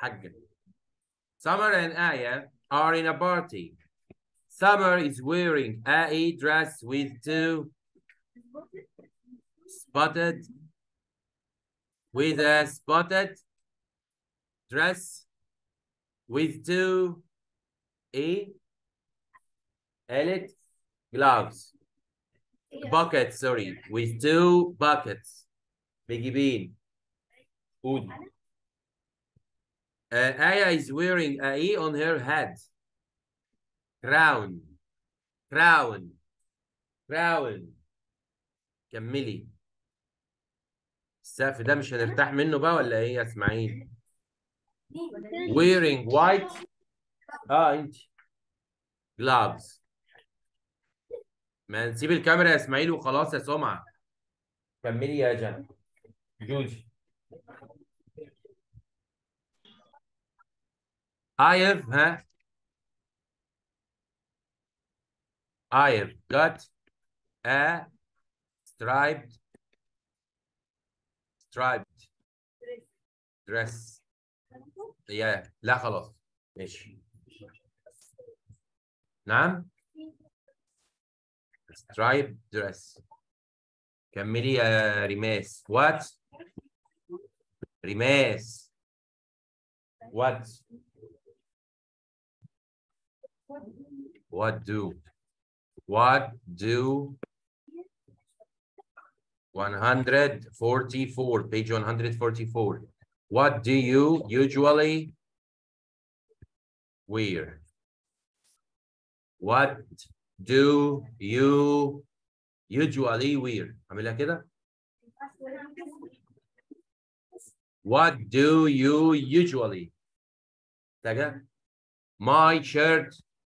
حاجة. Summer and Aya are in a party. Summer is wearing a dress with two spotted dress with two قالت gloves buckets sorry with two buckets بجيبين قولي. Aya is wearing a on her head. Crown. كملي. السقف ده مش هنرتاح منه بقى ولا ايه يا اسماعيل؟ wearing white انت gloves. ما نسيب الكاميرا يا اسماعيل وخلاص يا سمعة. كملي يا جوجي. I've got a striped dress. لا خلاص ماشي. نعم striped dress. كملي يا ريماس. what ريماس what do 144 page 144. What do you usually wear? What do you usually wear? اعملها كده. What do you usually? تاجة. My shirt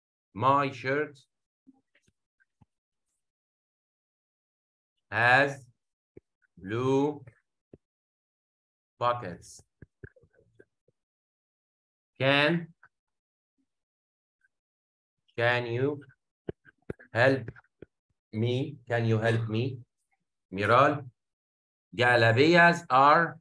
has blue pockets. Can you help me? Miral, jalabias are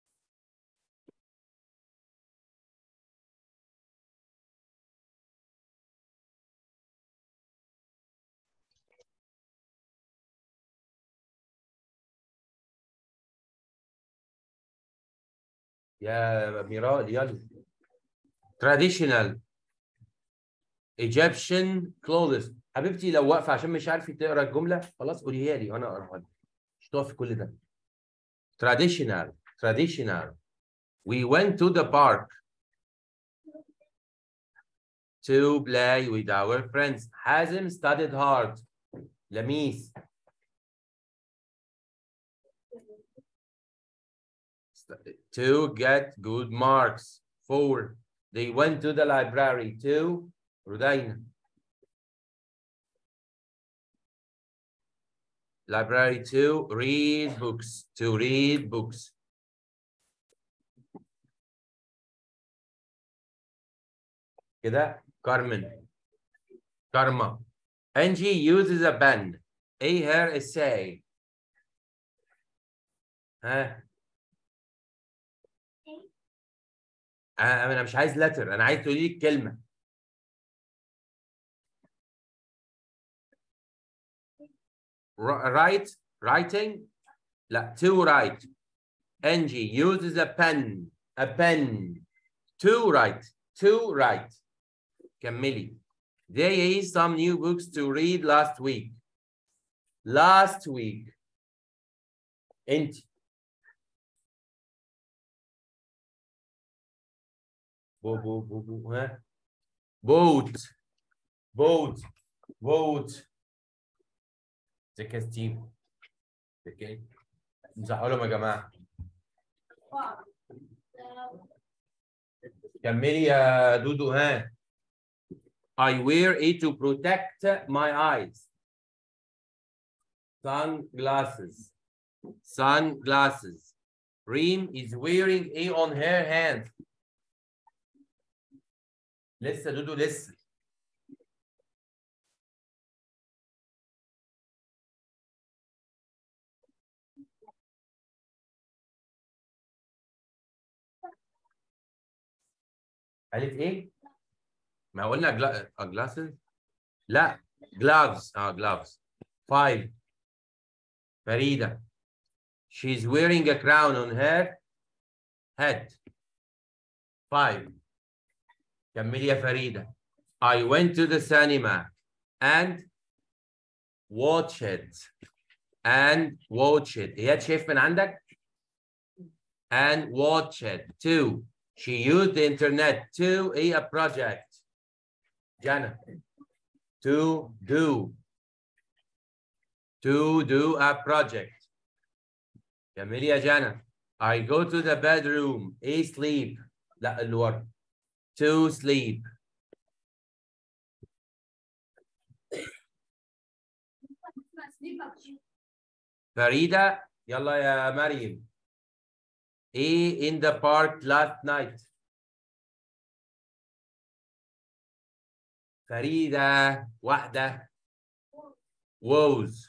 يا ميرال يلا. traditional Egyptian clothes. حبيبتي لو واقفه عشان مش عارفه تقرا الجمله خلاص قوليها لي وانا اقراها لك. مش تقفي كل ده. traditional we went to the park to play with our friends. حازم studied hard. لميس to get good marks. 4 they went to the library to رودينا. library to read books. كده كارما. Angie uses a pen. her essay. انا مش عايز letter، انا عايز تقولي لي الكلمه. writing لا to write. Angie uses a pen to write. كملي. There is some new books to read last week. انت boat ازيك يا ستيف؟ امسحوا لهم يا جماعه. كملي يا دودو. I wear it to protect my eyes. Sunglasses. Reem is wearing a on her hand. لسه دودو لسه. قالت ايه؟ ما قلنا glasses؟ لا gloves. gloves. 5. فريدة. She's wearing a crown on her head. 5. كملي يا فريدة. I went to the cinema and watched it. هي شايف من عندك؟ And watched it. 2. She used the internet to a project. Jana. To do a project. كملي يا جانا. I go to the bedroom. sleep. لا اللي ورا. To sleep. فريدة يلا يا مريم. in the park last night. فريدة واحدة. was.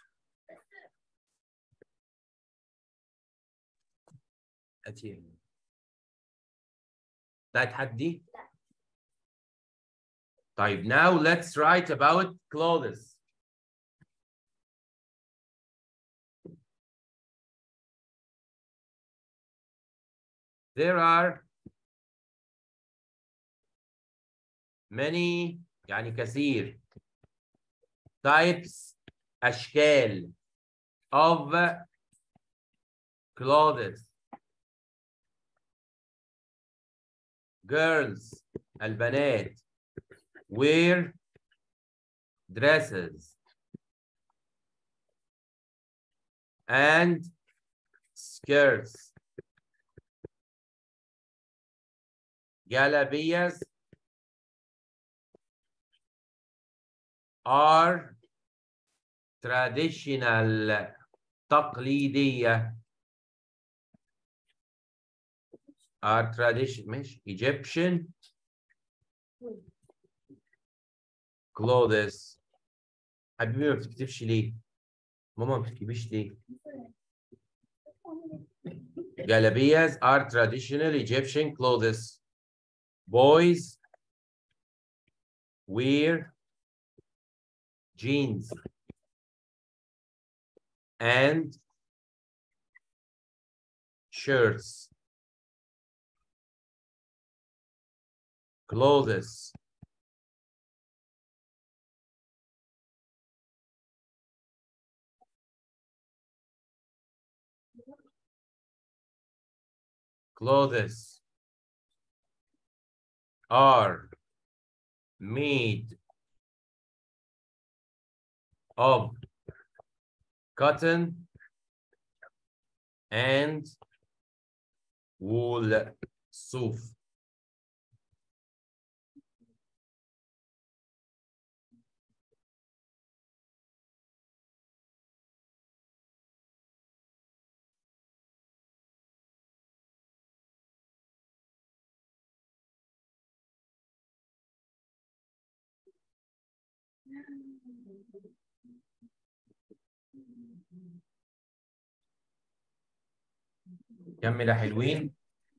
بتاعت حد دي؟ طيب now let's write about clothes. There are many يعني كثير types أشكال of clothes. Girls البنات wear dresses and skirts. جلابيas are traditional تقليدية. are tradition مش Egyptian clothes. حبيبي ما بتكتبش ليه؟ ماما ما بتكتبيش ليه؟ جلابيas are traditional Egyptian clothes. Boys wear jeans and shirts. Clothes are made of cotton and wool. صوف. كمل يا حلوين.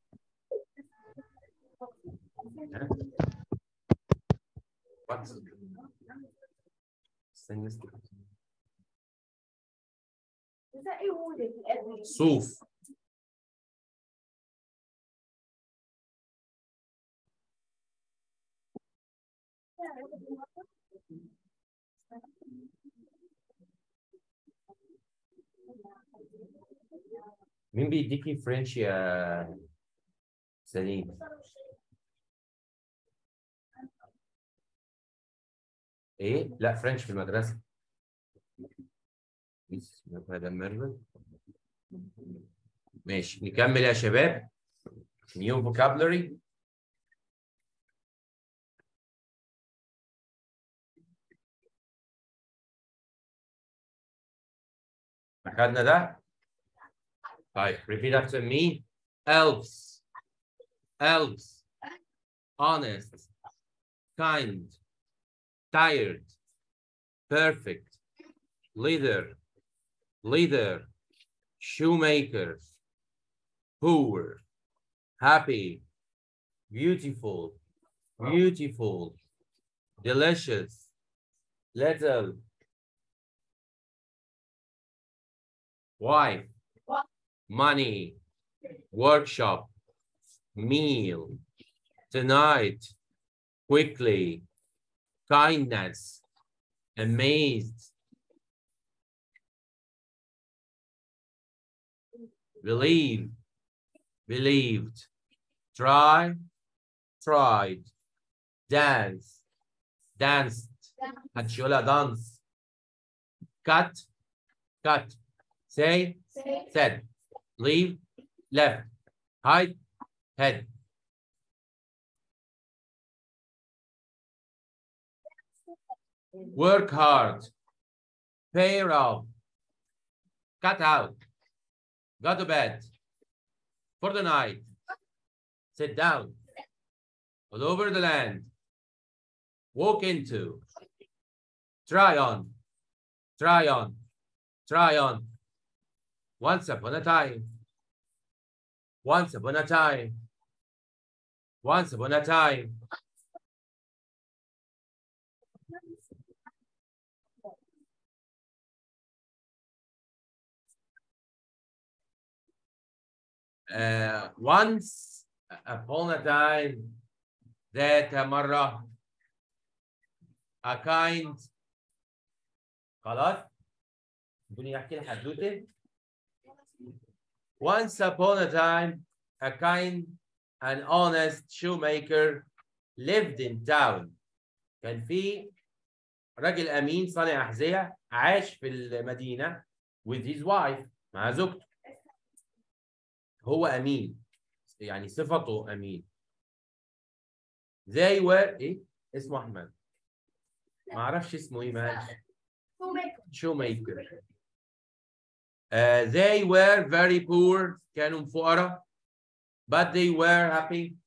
صوف. مين بيديكي فرنش يا سليم؟ ايه؟ لا فرنش في المدرسة. ماشي نكمل يا شباب. new vocabulary. أخذنا ده؟ طيب repeat after me. Elves. Elves. Honest. Kind. Tired. Perfect. Leader. Leader. Shoemaker. Poor. Happy. Beautiful. beautiful, delicious, little, wife, money, workshop, meal, tonight, quickly, kindness, amazed, believe, believed, try, tried, dance, danced, هتشيلها dance, cut, cut, say, said, leave, left, hide, head. Work hard, pay off, cut out, go to bed, for the night, sit down, all over the land, walk into, try on, try on, try on, once upon a time, once upon a time, once upon a time. Once upon a time, ذات مرة, a kind, خلاص؟ بدوني أحكي الحدوتة. Once upon a time, a kind and honest shoemaker lived in town. كان في راجل أمين صانع أحذية عاش في المدينة with his wife, مع زوجته. هو أمين، يعني صفته أمين. They were إيه؟ اسمه أحمد. ما أعرفش اسمه إيه ماشي. shoemaker. They were very poor. كانوا فقراء. But they were happy.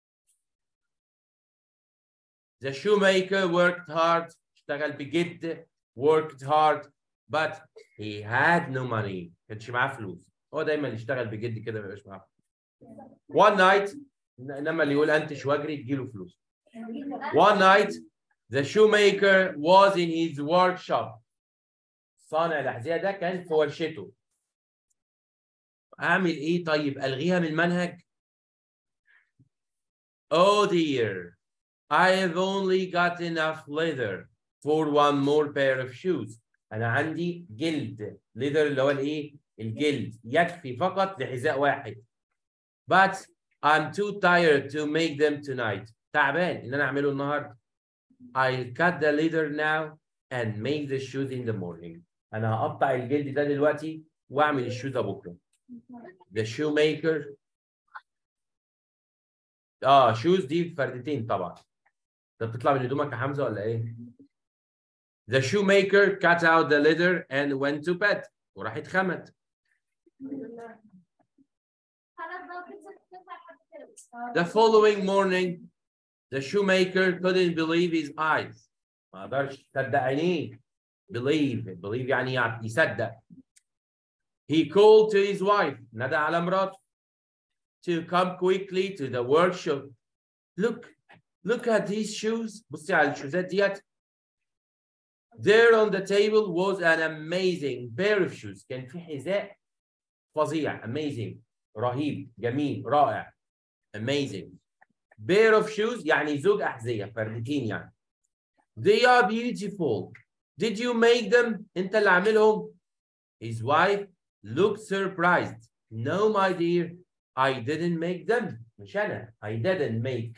The shoemaker worked hard. اشتغل بجد. Worked hard. But he had no money. كانش معاه فلوس. هو دايما يشتغل بجد كده ما يبقاش معاه. One night انما اللي يقول انتش واجري تجيله فلوس. One night the shoemaker was in his workshop. صانع الأحذية ده كان في ورشته. أعمل إيه طيب؟ ألغيها من المنهج؟ Oh dear, I have only got enough leather for one more pair of shoes. أنا عندي جلد. leather اللي هو الإيه؟ الجلد. يكفي فقط لحذاء واحد. But I'm too tired to make them tonight. تعبان إن أنا أعمله النهاردة. I'll cut the leather now and make the shoes in the morning. أنا هقطع الجلد ده دلوقتي وأعمل الشوز بكرة. The shoemaker. shoes دي فردتين طبعا. أنت بتطلع من هدومك يا حمزة ولا إيه؟ The shoemaker cut out the leather and went to bed. وراح اتخمد. The following morning, the shoemaker couldn't believe his eyes. ما قدرش يصدق عينيه. Believe يعني يصدق. He called to his wife. نادى على مراته. To come quickly to the workshop. Look at these shoes. بصي على الشوزات ديت. There on the table was an amazing pair of shoes. كان في حذاء فظيع. Amazing. رهيب. جميل. رائع. Amazing. Pair of shoes يعني زوج أحذية. فردتين يعني. They are beautiful. Did you make them? أنت اللي عاملهم. His wife looked surprised. No, my dear, I didn't make them. مش أنا. I didn't make.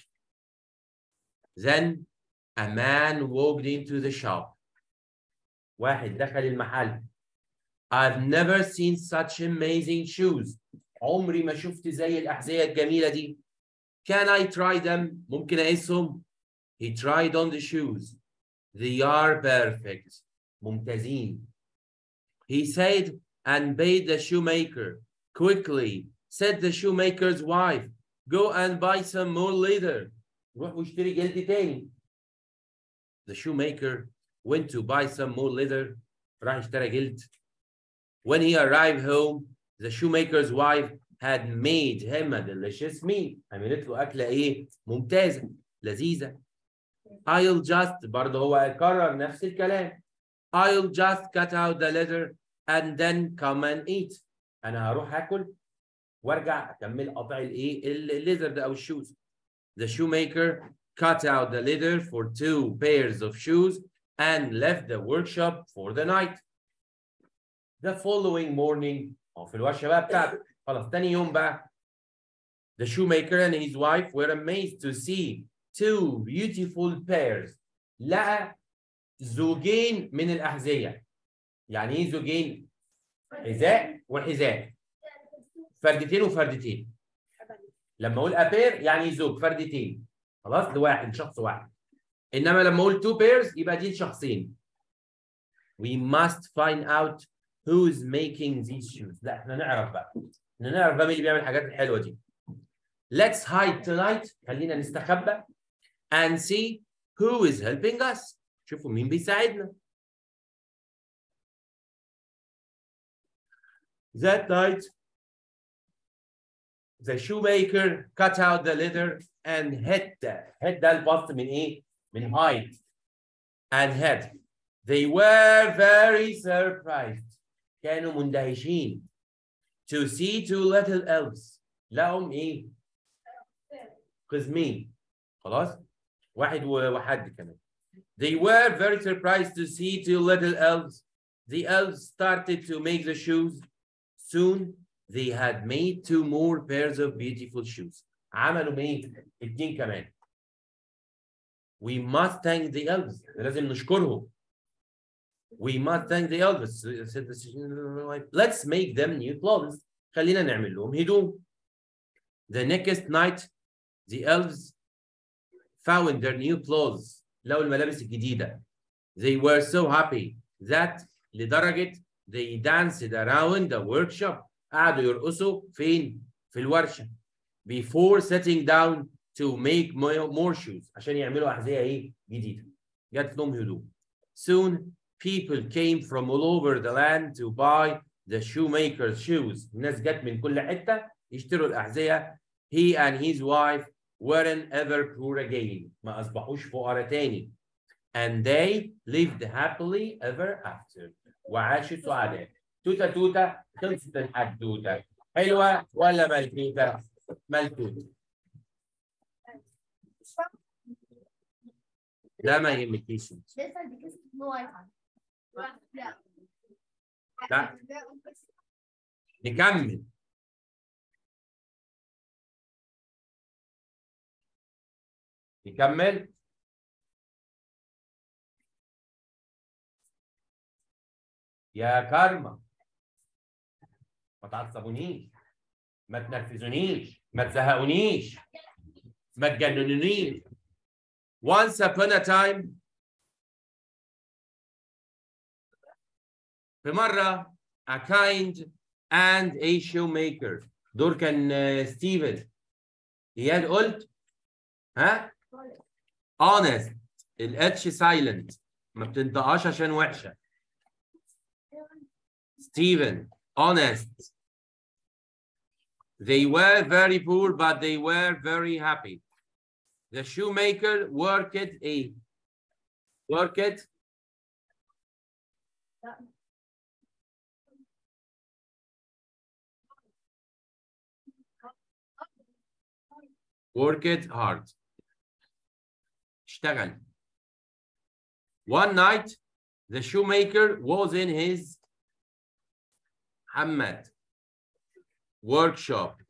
Then a man walked into the shop. واحد دخل المحل. I've never seen such amazing shoes. عمري ما شفت زي الأحذية الجميلة دي. Can I try them? ممكن أقيسهم؟ He tried on the shoes. They are perfect. ممتازين. He said and bade the shoemaker. Quickly, said the shoemaker's wife, go and buy some more leather. روح واشتري جلد تاني. The shoemaker went to buy some more leather. راح اشترى جلد. When he arrived home, the shoemaker's wife had made him a delicious meal. عملت له أكلة إيه؟ ممتازة. لذيذة. I'll just برضه هو هيكرر نفس الكلام. I'll just cut out the leather and then come and eat. أنا هروح آكل وارجع أكمل قطع الإيه؟ الليذر ده أو الشوز. The shoemaker cut out the leather for 2 pairs of shoes and left the workshop for the night. The following morning في الورشة بقى بتاعته. خلاص تاني يوم بقى. The shoemaker and his wife were amazed to see 2 beautiful pairs. لقى زوجين من الأحذية. يعني إيه زوجين؟ حذاء وحذاء. فردتين وفردتين. لما أقول a pair يعني زوج فردتين. خلاص لواحد شخص واحد. إنما لما أقول 2 pairs يبقى دي شخصين. We must find out who's making these shoes. لا احنا نعرف بقى. احنا نعرف بقى مين اللي بيعمل الحاجات الحلوة دي. Let's hide tonight. خلينا نستخبى. And see who is helping us. شوفوا مين بيساعدنا. That night, the shoemaker cut out the leather and hid ده البسط من إيه؟ من hide. And hid. They were very surprised. كانوا مندهشين. To see 2 little elves. لهم إيه؟ قزمين. خلاص؟ واحد وحد كمان. They were very surprised to see 2 little elves. The elves started to make the shoes. Soon they had made 2 more pairs of beautiful shoes. عملوا ايه؟ 2 كمان. We must thank the elves. لازم نشكرهم. We must thank the elves. Let's make them new clothes. خلينا نعمل لهم هدوم. The next night, the elves found their new clothes. لقوا الملابس الجديدة. They were so happy that لدرجة they danced around the workshop. قعدوا يرقصوا فين؟ في الورشة. Before sitting down to make more shoes. عشان يعملوا أحذية إيه؟ جديدة. جات لهم هدوم. Soon people came from all over the land to buy the shoemaker's shoes. الناس جت من كل حتة يشتروا الأحذية. He and his wife weren't ever poor again. ما أصبحوش فقراء تاني. And they lived happily ever after. وعاشوا سعداء. توتة توتة خلصت الحدوتة. حلوة ولا ملتوتة؟ ملتوتة. لا ما يهمكيش. لا. نكمل. نكمل. يا كارما ما تعصبونيش، ما تنرفزونيش، ما تزهقونيش، ما تجننونيش. Once upon a time في مرة a kind and a shoemaker. دول كان ستيفن. اياد قلت ها؟ honest. الاتش سايلنت ما بتنطقهاش عشان وحشة. Stephen, honest. They were very poor, but they were very happy. The shoemaker worked hard. اشتغل. One night, the shoemaker was in his Hamad workshop.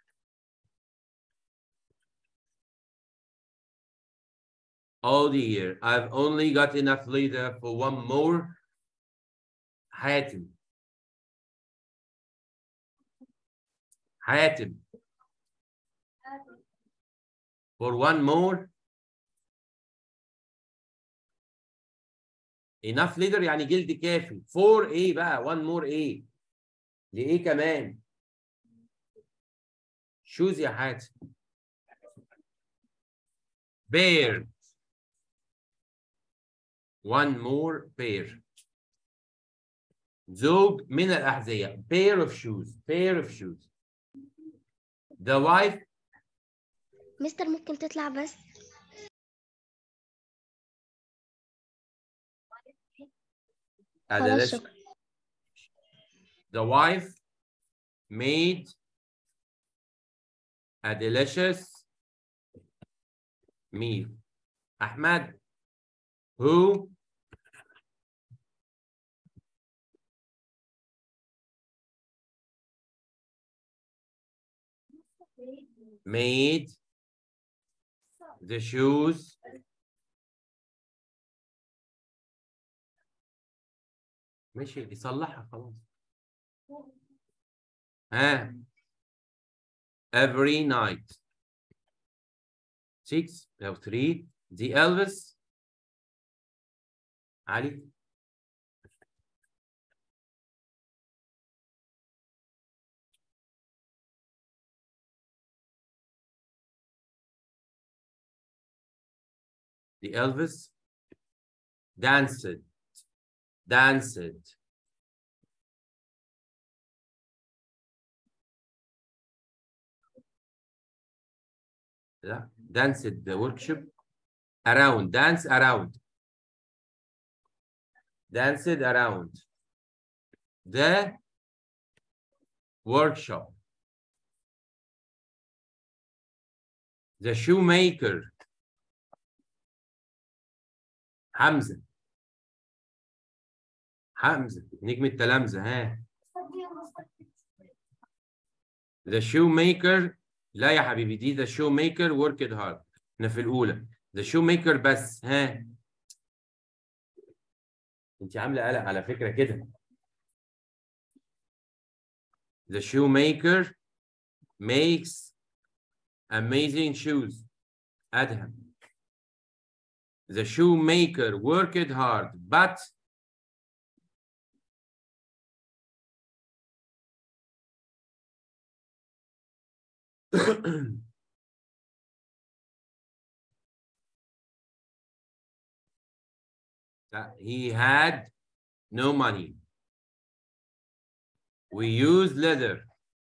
Oh dear, I've only got enough leather for one more. Hatem. For one more. Enough leather يعني جلد كافي. For ايه بقى؟ one more ايه؟ لإيه كمان؟ shoes يا حاتم. pair. one more pair. زوج من الأحذية. pair of shoes. The wife. مستر ممكن تطلع بس. خلاص شكرا. The wife made a delicious meal. Ahmed, who made the shoes ماشي يصلحها خلاص. every night 6 أو 3 دي Elvis. علي the Elvis danced لا danced the workshop around danced around the workshop. The shoemaker حمزة نجم التلامذة. The shoemaker لا يا حبيبي دي the shoemaker worked hard. احنا في الأولى the shoemaker بس. انت عاملة قلق على فكرة كده. The shoemaker makes amazing shoes. أدهم. The shoemaker worked hard but he had no money. We use leather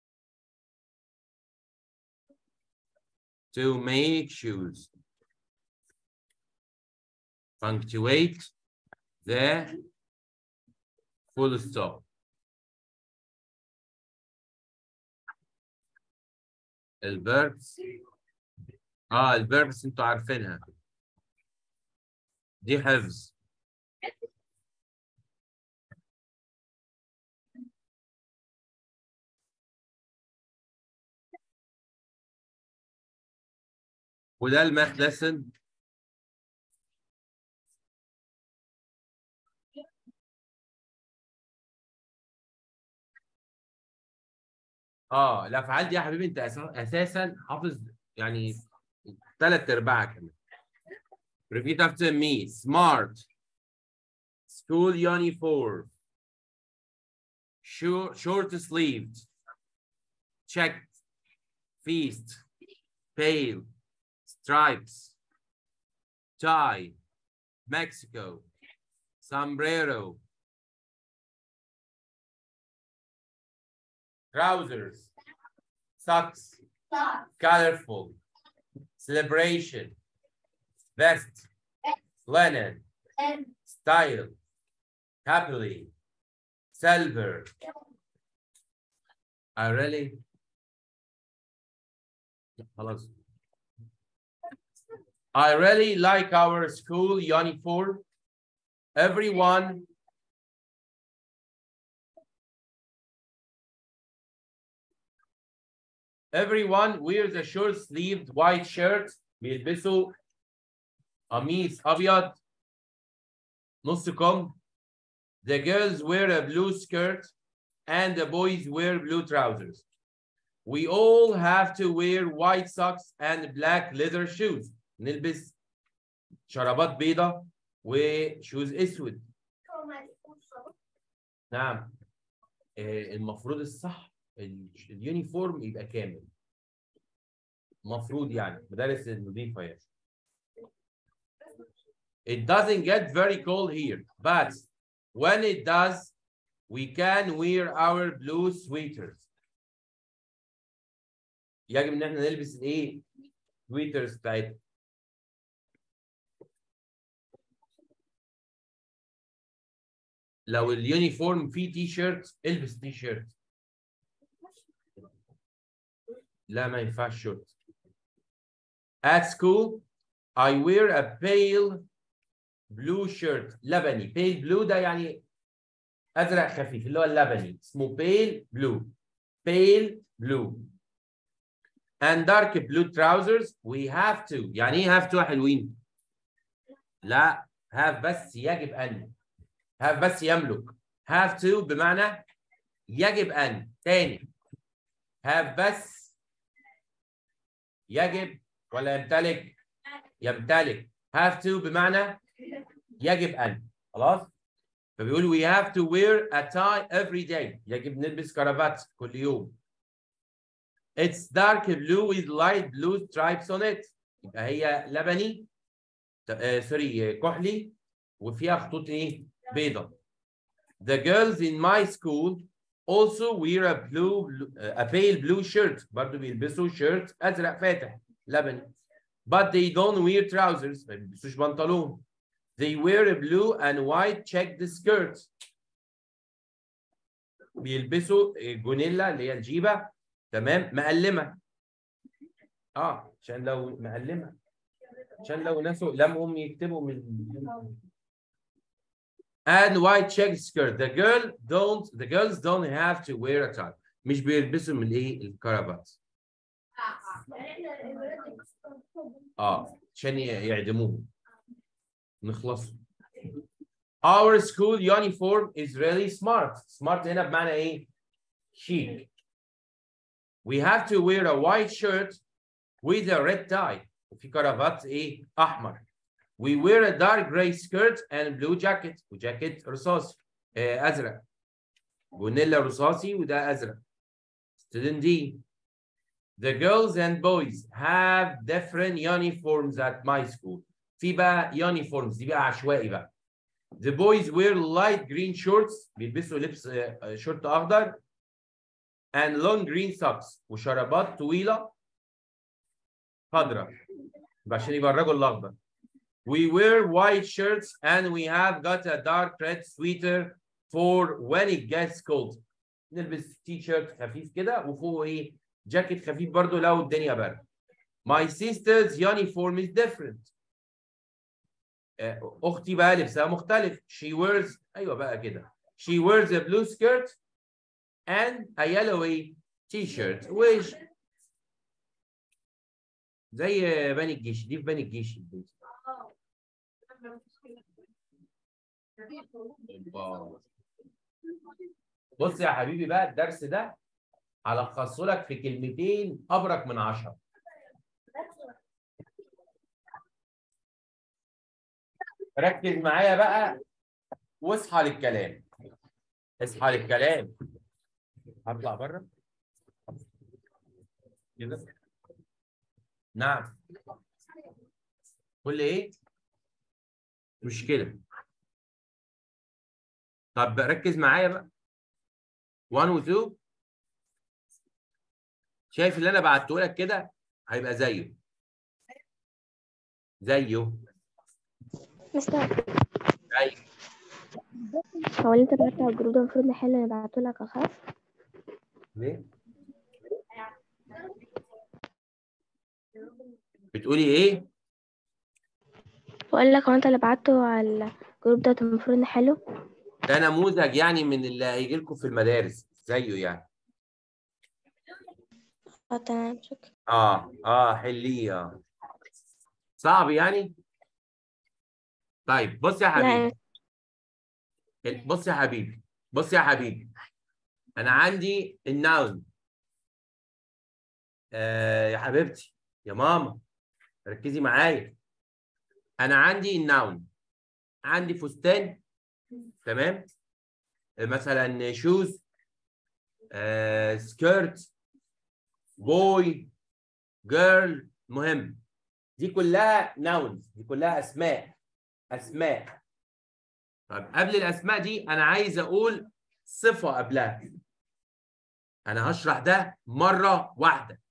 to make shoes. Punctuate the full stop. الverbs الverbs انتوا عارفينها دي حفظ. وده الماث ليسن. الافعال دي يا حبيبي انت اساسا حافظ يعني 3/4 كمان. Repeat after me. Smart. School uniform. Short sleeved. Checked. Feast. Pale. Stripes. Tie. Mexico. Sombrero. Trousers. Socks. Colorful. Celebration. Vest. Linen. Style. Happily. Silver. I really like our school uniform. Everyone wears a short-sleeved white shirt. بيلبسوا قميص أبيض نص كم. The girls wear a blue skirt and the boys wear blue trousers. We all have to wear white socks and black leather shoes. نلبس شرابات بيضة وشوز اسود. نعم المفروض الصح اليونيفورم يبقى كامل. مفروض يعني مدارس النظيفة يعني. It doesn't get very cold here, but when it does, we can wear our blue sweaters. يجب ان احنا نلبس الايه؟ سويترز بتاعتنا. لو اليونيفورم فيه تي شيرت البس تي شيرت. لا ما ينفعش شورت. At school I wear a pale blue shirt. لبني. pale blue ده يعني ازرق خفيف اللي هو اللبني، اسمه pale blue. pale blue. And dark blue trousers. We have to. يعني ايه have to يا حلوين؟ لا have بس يجب ان. have بس يملك. have to بمعنى يجب ان. تاني have بس يجب ولا يمتلك؟ يمتلك. have to بمعنى يجب ان. خلاص؟ فبيقول we have to wear a tie every day. يجب نلبس كرافات كل يوم. It's dark blue with light blue stripes on it. يبقى هي لبني سوري كحلي وفيها خطوط ايه؟ بيضة. The girls in my school also wear a pale blue shirt. برضه بيلبسوا شيرت ازرق فاتح لبني. But they don't wear trousers. ما بيلبسوش بنطلون. They wear a blue and white checked skirt. بيلبسوا جونيلا اللي هي الجيبة تمام مقلمة. عشان لو مقلمة، عشان لو ناس لمهم يكتبوا من. And white checked skirt. The girls don't have to wear a tie. مش بيلبسوا من ايه الكرافات. عشان يعدموه نخلصوا. Our school uniform is really smart. Smart هنا بمعنى ايه؟ chic. We have to wear a white shirt with a red tie. وفي كرافات ايه؟ احمر. We wear a dark gray skirt and blue jacket. وجاكيت رصاصي ازرق. جونيلا رصاصي وده ازرق. Student D. The girls and boys have different uniforms at my school. في بقى uniforms دي بقى عشوائي بقى. The boys wear light green shorts. بيلبسوا لبس شورت اخضر. And long green socks. وشرابات طويله خضراء عشان يبقى الرجل الاخضر. We wear white shirts and we have got a dark red sweater for when it gets cold. نلبس تي شيرت خفيف كده وفوقه ايه؟ جاكيت خفيف برضو لو الدنيا برد. My sister's uniform is different. اختي بقى لبسها مختلف. She wears ايوه بقى كده. She wears a blue skirt and a yellow t-shirt. وش زي بني الجيش دي في بني الجيش. بص يا حبيبي بقى الدرس ده هلخصه لك في كلمتين ابرك من 10. ركز معايا بقى واصحى للكلام. اصحى للكلام. هطلع بره كده. نعم. قول لي ايه؟ مشكلة. طب ركز معايا بقى. 1 و 2 شايف اللي انا بعته لك كده هيبقى زيه. مستر ايوه. هو اللي انت بعته على الجروب ده المفروض نحل اللي بعته لك اخاف ليه؟ بتقولي ايه؟ بقول لك هو انت اللي بعته على الجروب ده المفروض نحله. ده نموذج يعني من اللي هيجي لكم في المدارس زيه يعني. تمام شكرا. حليه. صعب يعني؟ طيب بص يا حبيبي. بص يا حبيبي انا عندي الناون. يا حبيبتي يا ماما ركزي معايا. انا عندي الناون. عندي فستان تمام. مثلا شوز سكيرت بوي جيرل. مهم دي كلها ناونز. دي كلها اسماء. طب قبل الاسماء دي انا عايز اقول صفه قبلها. انا هشرح ده مره واحده.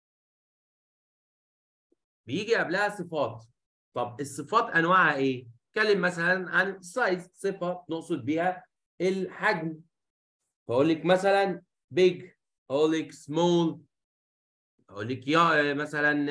بيجي قبلها صفات. طب الصفات انواعها ايه؟ اتكلم مثلا عن السايز، صفه نقصد بيها الحجم. فاقول لك مثلا big، اقول لك small، اقول لك يا مثلا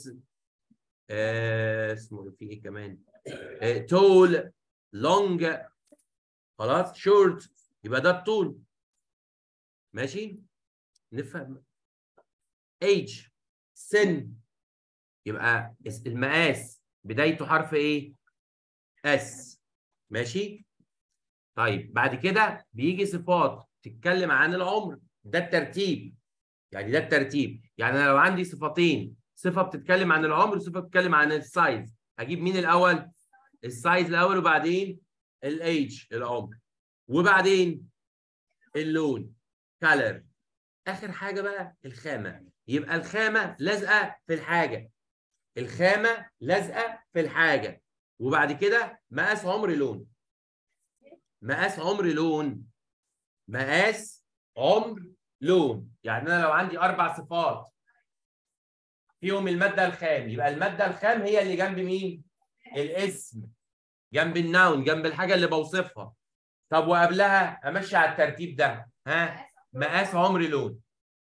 اسمه في ايه كمان، tall، long، خلاص short، يبقى ده الطول. ماشي، نفهم. age، سن، يبقى المقاس بدايته حرف ايه؟ اس. ماشي. طيب بعد كده بيجي صفات تتكلم عن العمر، ده الترتيب. يعني ده الترتيب، يعني انا لو عندي صفتين، صفه بتتكلم عن العمر وصفه بتتكلم عن السايز، اجيب مين الاول؟ السايز الاول، وبعدين الايج العمر، وبعدين اللون كالر، اخر حاجه بقى الخامه. يبقى الخامه لازقه في الحاجه، الخامه لازقه في الحاجه، وبعد كده مقاس عمر لون، مقاس عمر لون، مقاس عمر لون. يعني انا لو عندي 4 صفات فيهم الماده الخام، يبقى الماده الخام هي اللي جنب مين؟ الاسم، جنب الناون، جنب الحاجه اللي بوصفها. طب وقبلها امشي على الترتيب ده، ها؟ مقاس عمر لون،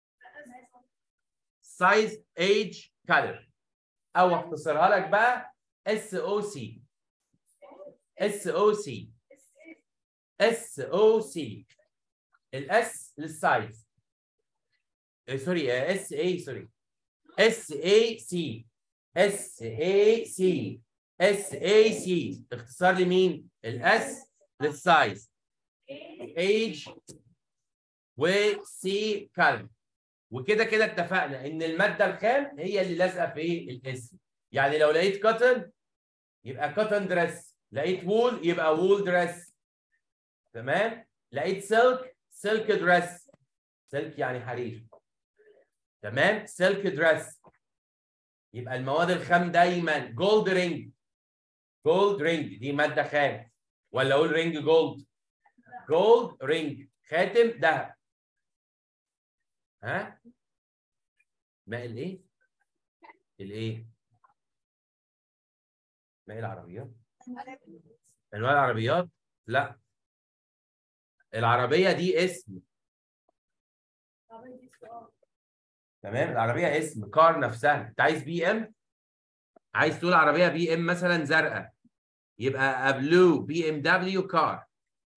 سايز ايج كالر، او اختصرها لك بقى اس او سي، اس او سي، اس او سي. الاس للسايز، سوري اس اي، سوري اس اي سي، اس اي سي، اس اي سي، اختصار لمين؟ الاس للسايز، ايج، وسي كالر. وكده كده اتفقنا ان الماده الخام هي اللي لازقه في الاسم. يعني لو لقيت كوتن يبقى كوتن دريس، لقيت وول يبقى وول دريس، تمام؟ لقيت سلك، سلك دريس، سلك يعني حرير، تمام؟ سلك دريس. يبقى المواد الخام دايما جولد رينج، جولد رينج دي ماده خام، ولا اقول رينج جولد؟ جولد رينج، خاتم ذهب. ها؟ ماء الايه؟ الايه؟ ماء العربيات؟ انواع العربيات؟ لا، العربيه دي اسم، تمام؟ العربيه اسم، كار نفسها. انت عايز بي ام، عايز تقول عربيه بي ام مثلا زرقاء، يبقى بلو بي ام دبليو كار.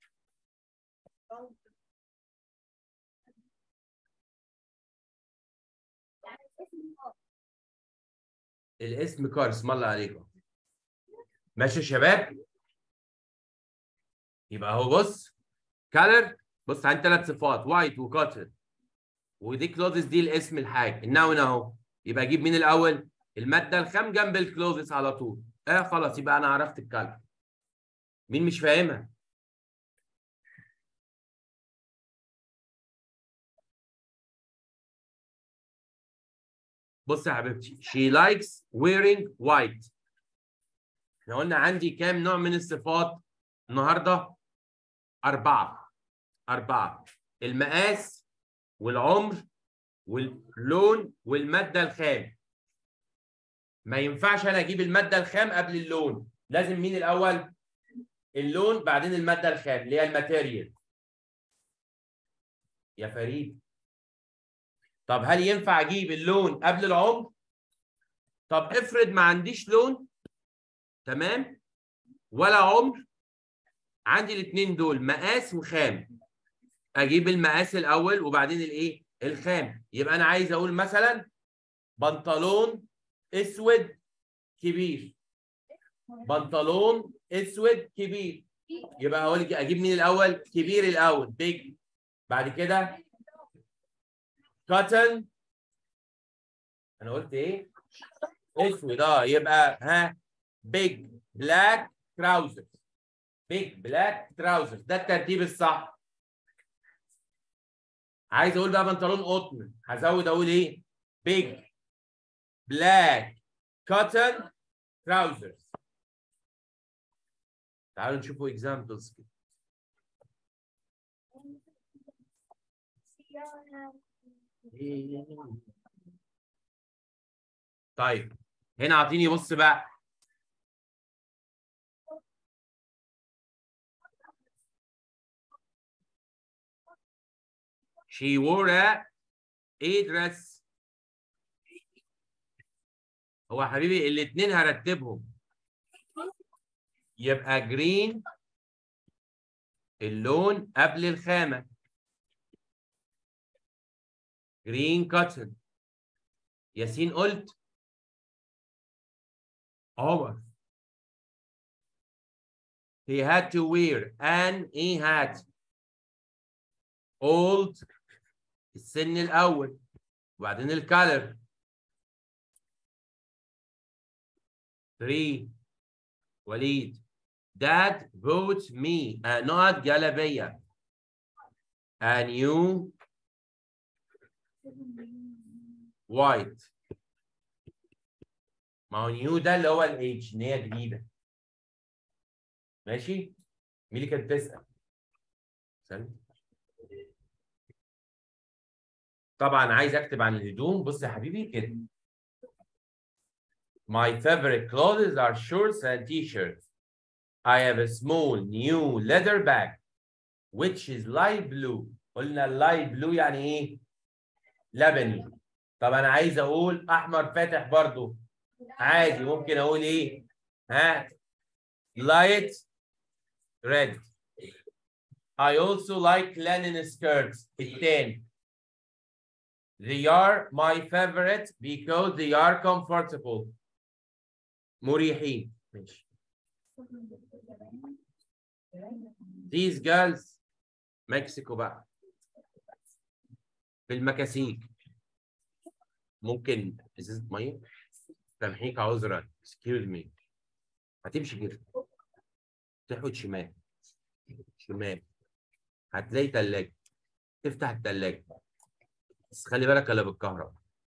الاسم كار، اسم الله عليكم. ماشي يا شباب؟ يبقى هو بص، كالر، بص عندي 3 صفات، وايت وكاتر، ودي كلوزس دي الاسم الحاجه، النون اهو. يبقى اجيب مين الاول؟ الماده الخام جنب الكلوزس على طول. خلاص، يبقى انا عرفت الكالر. مين مش فاهمها؟ بص يا حبيبتي، she likes wearing white. احنا قلنا عندي كام نوع من الصفات النهارده؟ 4. 4: المقاس، والعمر، واللون، والماده الخام. ما ينفعش انا اجيب الماده الخام قبل اللون، لازم مين الاول؟ اللون، بعدين الماده الخام اللي هي الماتيريال. يا فريد، طب هل ينفع اجيب اللون قبل العمر؟ طب افرض ما عنديش لون، تمام، ولا عمر، عندي الاثنين دول مقاس وخام، اجيب المقاس الاول وبعدين الايه؟ الخام. يبقى انا عايز اقول مثلا بنطلون اسود كبير، بنطلون اسود كبير، يبقى اقول اجيب مين الاول؟ كبير الاول، بيج، بعد كده كاتن، انا قلت ايه؟ اسود، يبقى ها بيج بلاك تراوزرز، بيج بلاك تراوزرز، ده الترتيب الصح. عايز اقول بقى بنطلون قطن، هزود اقول ايه؟ بيج بلاك كاتن تراوزرز. تعالوا نشوفوا اكزامبلز كده. طيب هنا اعطيني، بص بقى، She wore a dress. هو يا حبيبي الاثنين هرتبهم. يبقى green اللون قبل الخامة. green cotton. ياسين قلت عمر. He had to wear an hat. old السن الأول وبعدين الكالر. 3 وليد Dad bought me نقط جلابية a new white. ما هو نيو ده اللي هو الاتش ان هي جديدة. ماشي؟ مين اللي كانت بتسأل؟ طبعا عايز اكتب عن الهدوم. بص يا حبيبي كده. My favorite clothes are shorts and t-shirts. I have a small new leather bag which is light blue. قلنا light blue يعني ايه؟ لبني. طب انا عايز اقول احمر فاتح برضو. عادي ممكن اقول ايه؟ ها؟ light red. I also like linen skirts. التاني. They are my favorite because they are comfortable. مريحين. ماشي. These girls مكسيكو بقى. في المكاسيك. ممكن ازازة مية؟ تمحيك عذرا. Excuse me. هتمشي كده. تحود شمال. شمال. هتلاقي تلاجة. تفتح التلاجة. بس خلي بالك الا بالكهرباء.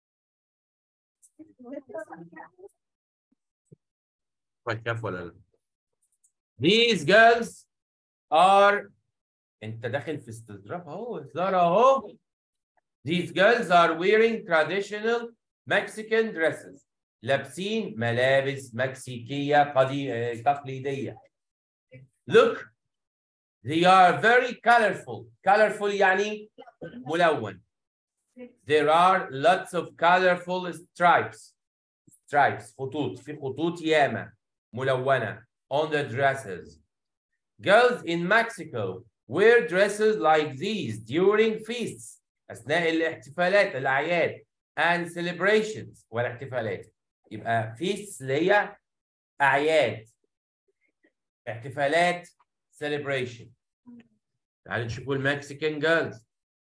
كاف ولا لا؟ These girls are انت داخل في استظراف اهو. هزار اهو. These girls are wearing traditional Mexican dresses. لابسين ملابس مكسيكية تقليدية. Look, they are very colorful. Colorful يعني ملون. There are lots of colorful stripes. Stripes خطوط. في خطوط ياما ملونة on the dresses. Girls in Mexico wear dresses like these during feasts. أثناء الاحتفالات الأعياد and celebrations والاحتفالات. يبقى feasts اللي هي أعياد. احتفالات celebration. تعالوا نشوفوا المكسيكان girls.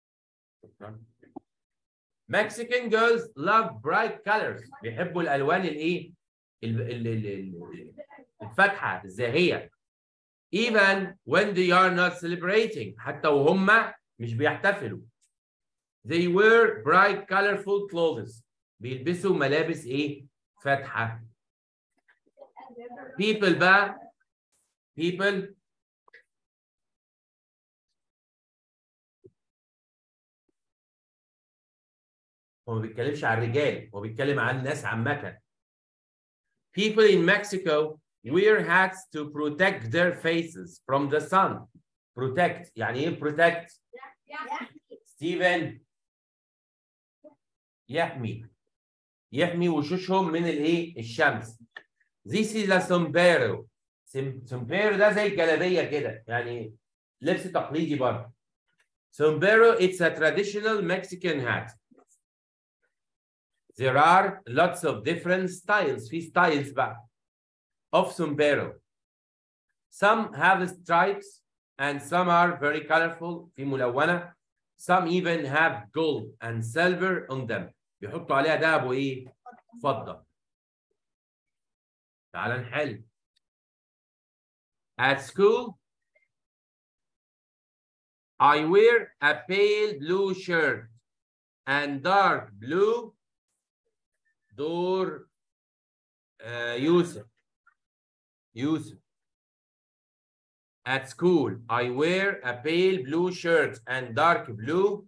Mexican girls love bright colors. بيحبوا الألوان الإيه؟ الفاتحة الزاهية. Even when they are not celebrating. حتى وهم مش بيحتفلوا. They wear bright colorful clothes. بيلبسوا ملابس ايه؟ فاتحة. People بقى. People هو ما بيتكلمش عن الرجال، هو بيتكلم عن الناس عامة. People in Mexico wear hats to protect their faces from the sun. Protect يعني ايه protect؟ ستيفن. يحمي وشوشهم من الايه؟ الشمس. This is a sombrero. sombrero ده زي الجلابيه كده، يعني لبس تقليدي برضه. Sombrero it's a traditional Mexican hat. There are lots of different styles. في styles بقى of sombrero. Some have stripes and some are very colorful. في ملونة. Some even have gold and silver on them. بيحطوا عليها دهب وايه؟ فضة. تعال نحل. At school, I wear a pale blue shirt and dark blue. دور يوسف. At school, I wear a pale blue shirt and dark blue.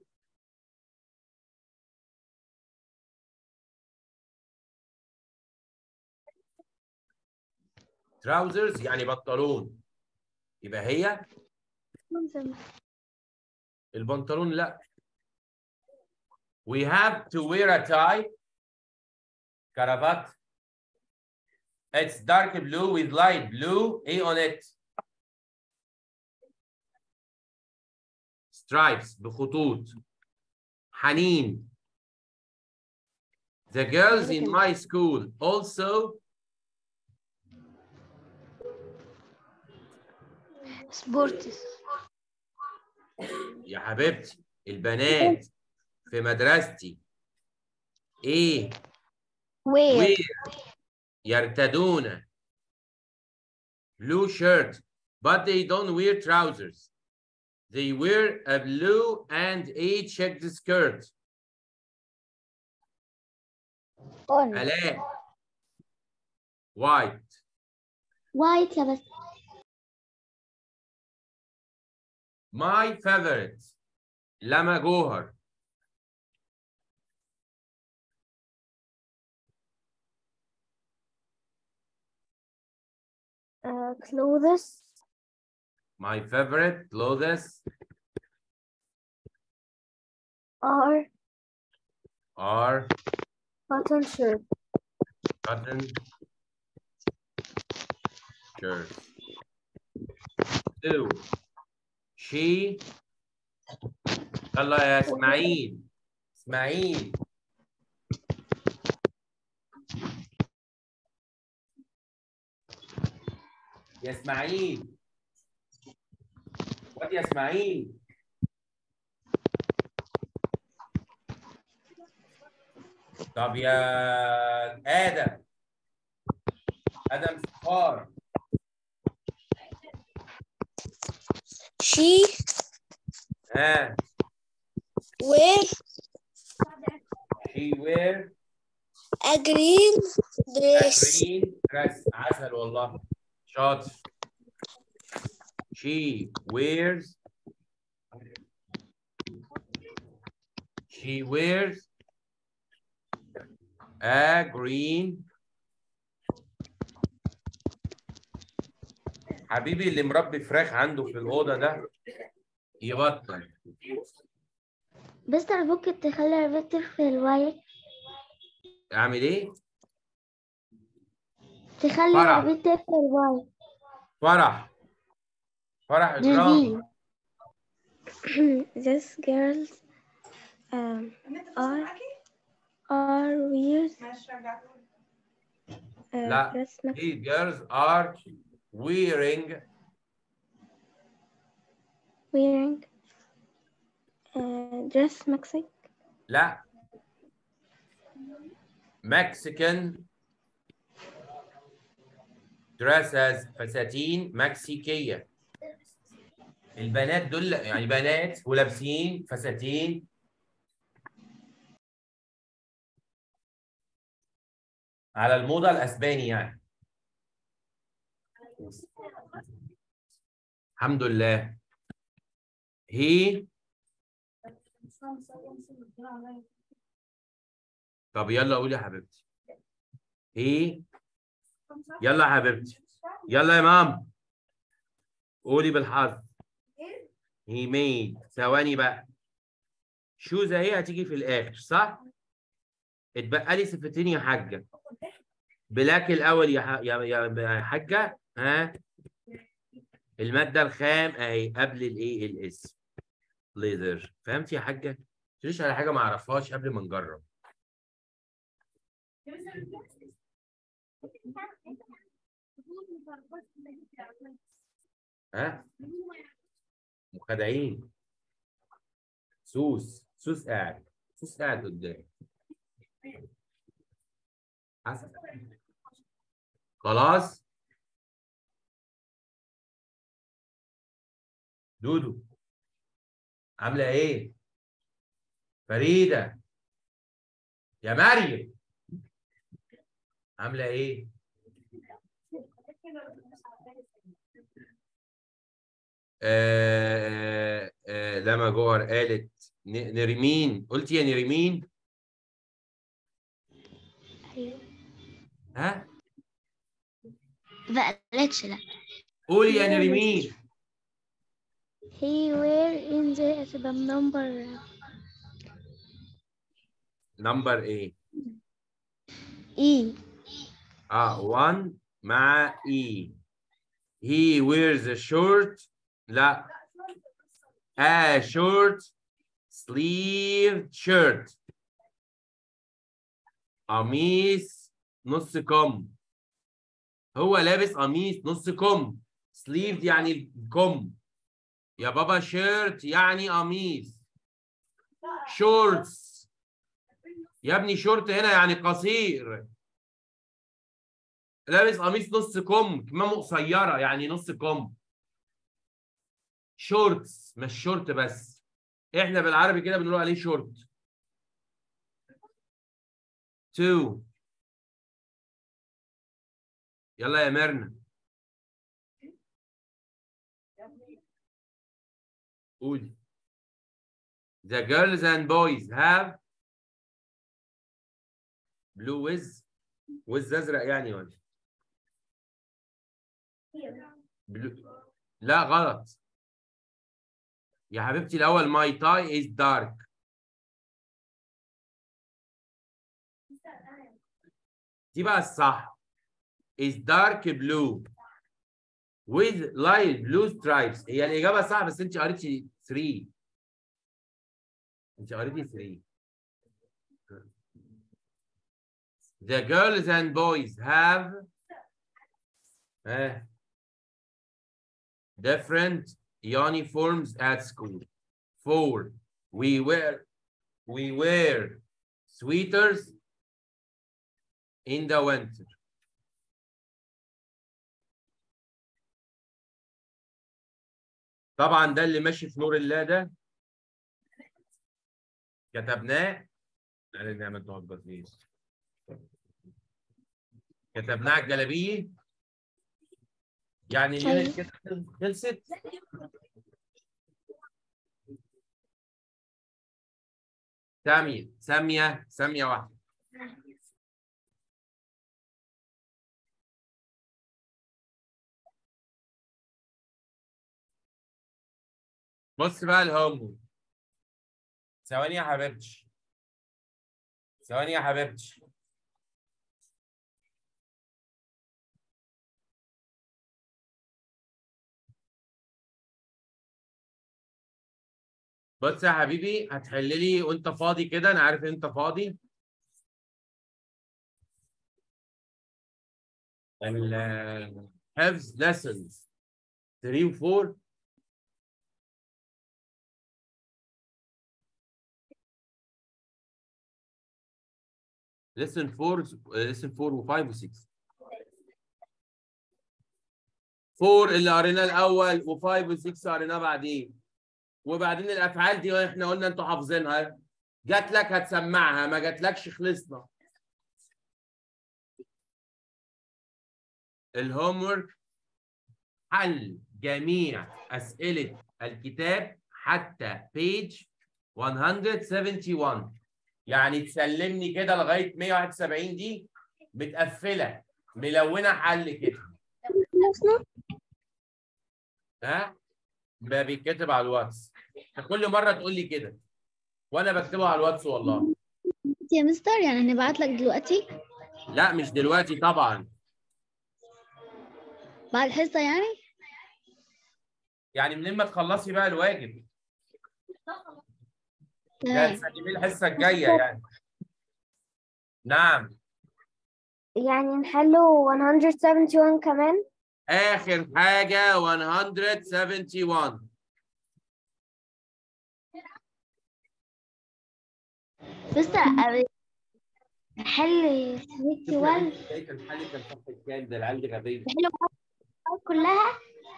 trousers يعني بنطلون. يبقى هي البنطلون لا. We have to wear a tie. كرافات. It's dark blue with light blue. A on it. Stripes بخطوط. حنين. The girls in my school also. سبورتس. يا حبيبتي البنات في مدرستي ايه؟ وير. يرتدون blue shirt but they don't wear trousers. They wear a blue and a checked skirt. علاء white. وايت يا بس. My favorite لما جوهر. clothes. My favorite clothes are cotton shirt. cotton shirt. 2. She. يلا يا اسماعيل. اسماعيل. يا اسماعيل. واد يا اسماعيل. طب يا آدم. آدم صفار. She wear a green dress. green dress. عسل والله. شاطر. She wears a green. حبيبي اللي مربي فراخ عنده في الأوضة ده يبطل. بس ممكن تخلي الفيكتور في الوايت. أعمل إيه؟ تخلي الفيكتور في الوايت. فرح إكرام. These girls are weird. لا. These girls are wearing dress Mexican. لا. Mexican dresses. فساتين مكسيكية. البنات دول يعني بنات ولابسين فساتين على الموضة الأسباني يعني. الحمد لله. هي. طب يلا قولي يا حبيبتي. هي. يلا يا حبيبتي. يلا يا ماما. قولي بالحرف. هي ميد. ثواني بقى. شوزة هي هتيجي في الآخر صح؟ اتبقى لي صفتين يا حاجة. بلاك الأول يا حاجة. ها؟ المادة الخام أهي قبل الإيه؟ الاسم. ليزر. فهمتي يا حاجة؟ ما تقوليش على حاجة ما أعرفهاش قبل ما نجرب. ها؟ مخادعين. سوس قاعد قدامي. خلاص. دودو عاملة ايه؟ فريدة. يا مريم عاملة ايه؟ لما جوهر قالت نرمين. قلتي يا نرمين؟ ها؟ ما قالتش لا. قولي يا نرمين. He were in the number نمبر ايه؟ E. 1 مع E. He wears a short. لا. A short sleeved shirt. قميص نص كم. هو لابس قميص نص كم. sleeved يعني الكم. يا بابا شيرت يعني قميص. شورتس يا ابني شورت هنا يعني قصير. لابس قميص نص كم، كمامه قصيره يعني نص كم. شورتس مش شورت بس، احنا بالعربي كده بنقول عليه شورت. 2. يلا يا ميرنا قولي. The girls and boys have blue with ازرق يعني ولا blue. لا غلط يا حبيبتي، الاول my tie is dark. دي بقى الصح. is dark blue with light blue stripes. هي الاجابه صح بس انت قريتي 3. انت قريتي 3. The girls and boys have different uniforms at school. 4. We wear sweaters in the winter. طبعا ده اللي ماشي في نور الله ده كتبناه. قال نعمل توجه فيه. كتبناه على الجلابيه يعني اليونت كده خلصت. سامية واحدة. بص بقى الهوم. ثواني يا حبيبتي. ثواني يا حبيبتي. بص يا حبيبي هتحل لي وانت فاضي كده، انا عارف ان انت فاضي. الحفظ lessons 3 و 4. lesson 4 و 5 و 6. 4 اللي قريناه الاول و5 و 6 قريناه بعدين. وبعدين الافعال دي احنا قلنا انتوا حافظينها. جات لك هتسمعها، ما جاتلكش خلصنا. الهوم ورك حل جميع اسئله الكتاب حتى بيج 171. يعني تسلمني كده لغايه 171 دي متقفله ملونه حل كده. ها ده بيتكتب على الواتس. كل مره تقول لي كده وانا بكتبه على الواتس والله. يا مستر يعني هنبعت لك دلوقتي؟ لا مش دلوقتي طبعا. بعد الحصة يعني منين ما تخلصي بقى الواجب ده هتسلميه الحصه الجايه يعني. نعم. يعني نحله 171 كمان؟ اخر حاجه 171. بس نحل 71 الحل كان صفحه كام؟ ده العيال دي غبيه. نحل كلها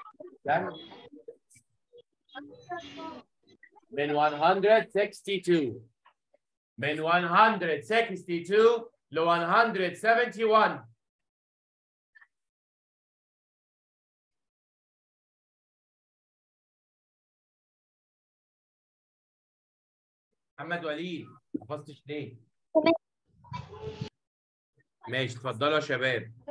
من 162. من 162 ل 171. محمد وليد ما حفظتش ليه؟ ماشي اتفضلوا يا شباب.